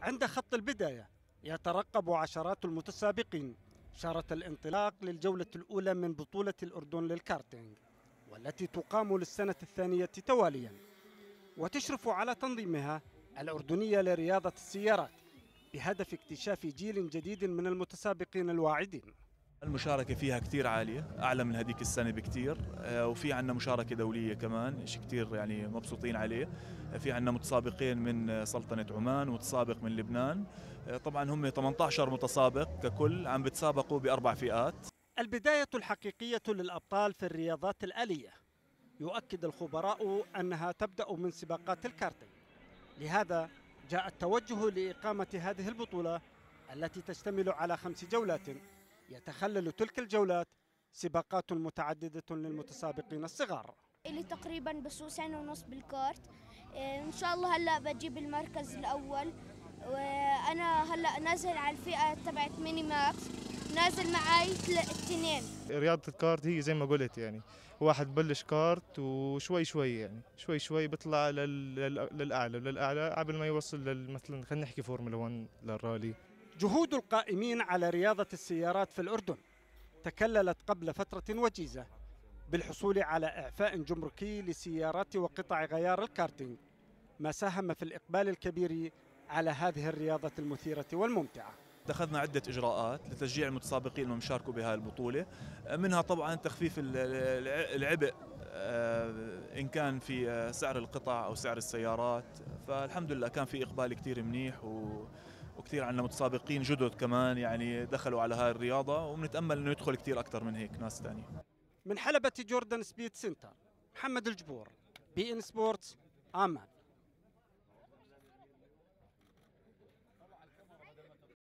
عند خط البداية يترقب عشرات المتسابقين شارة الانطلاق للجولة الأولى من بطولة الأردن للكارتينج، والتي تقام للسنة الثانية تواليا، وتشرف على تنظيمها الأردنية لرياضة السيارات بهدف اكتشاف جيل جديد من المتسابقين الواعدين. المشاركة فيها كتير عالية، أعلى من هذيك السنة بكتير، وفي عنا مشاركة دولية كمان، شيء كتير يعني مبسوطين عليه. في عنا متسابقين من سلطنة عمان ومتسابق من لبنان. طبعا هم 18 متسابق ككل عم بتسابقوا بأربع فئات. البداية الحقيقية للأبطال في الرياضات الآلية، يؤكد الخبراء أنها تبدأ من سباقات الكارتينج. لهذا جاء التوجه لإقامة هذه البطولة التي تشتمل على 5 جولات، يتخلل تلك الجولات سباقات متعددة للمتسابقين الصغار. إلي تقريبا بسوق سنة ونص بالكارت، إن شاء الله هلأ بجيب المركز الأول، وأنا هلأ نازل على الفئة تبعت ميني ماكس، نازل معي 2. رياضة الكارت هي زي ما قلت يعني واحد بلش كارت وشوي شوي يعني شوي بيطلع للأعلى قبل ما يوصل مثلا خلينا نحكي فورمولا 1 للرالي. جهود القائمين على رياضة السيارات في الأردن تكللت قبل فترة وجيزة بالحصول على إعفاء جمركي لسيارات وقطع غيار الكارتينج، ما ساهم في الإقبال الكبير على هذه الرياضة المثيرة والممتعة. اتخذنا عدة إجراءات لتشجيع المتسابقين أنهم يشاركوا بهذه البطولة، منها طبعا تخفيف العبء إن كان في سعر القطع أو سعر السيارات. فالحمد لله كان في إقبال كتير منيح، وكثير عندنا متسابقين جدد كمان يعني دخلوا على هاي الرياضة، وبنتأمل إنه يدخل كتير أكثر من هيك ناس ثانية. من حلبة جوردن سبيد سنتر، محمد الجبور، بي إن سبورتس، عمان.